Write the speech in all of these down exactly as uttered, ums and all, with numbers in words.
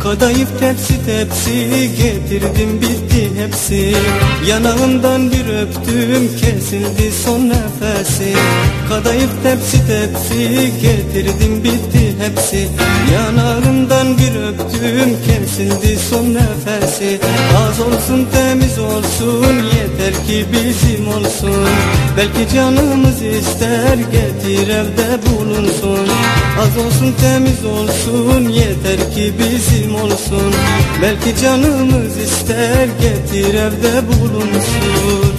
Kadayıf tepsi tepsi getirdim, bitti hepsi. Yanağından bir öptüm, kesildi son nefesi. Kadayıf tepsi tepsi getirdim, bitti hepsi. Yanağından bir öptüm, kesildi son nefesi. Az olsun temiz olsun, yeter ki bizim olsun. Belki canımız ister, getir evde bulunsun. Az olsun temiz olsun, yeter ki bizim olsun. Belki canımız ister, getir evde bulunsun.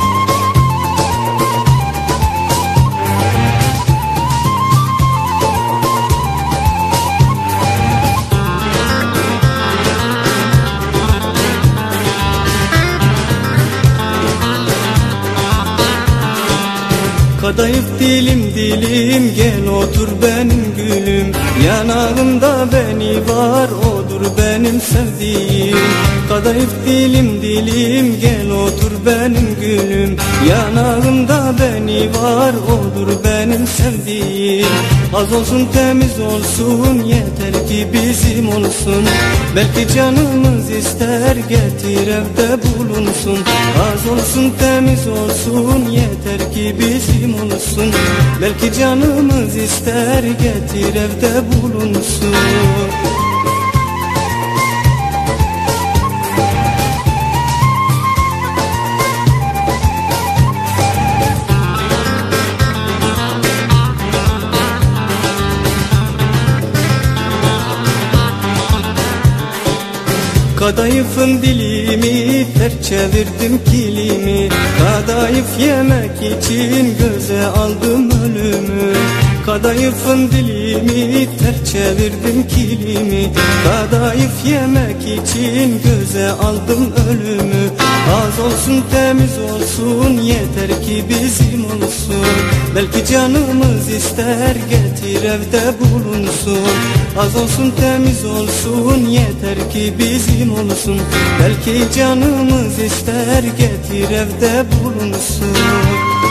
Kadayıf dilim dilim, gel otur benim gülüm. Yanağımda beni var, odur benim sevdiğim. Kadayıf dilim dilim, gel otur benim gülüm. Yanağımda beni var, odur benim sevdiğim. Az olsun temiz olsun, yeter ki bizim olsun. Belki canımız ister, getir evde bulunsun. Az olsun temiz olsun, yeter ki bizim olsun. Belki canımız ister, getir evde bulunsun. Kadayıfın dilimi, ters çevirdim kilimi. Kadayıf yemek için göze aldım ölümü. Kadayıfın dilimi, ters çevirdim kilimi. Kadayıf yemek için göze aldım ölümü. Az olsun temiz olsun, yeter ki bizim olsun. Belki canımız ister, getir evde bulunsun. Az olsun temiz olsun, yeter ki bizim olsun. Belki canımız ister, getir evde bulunsun.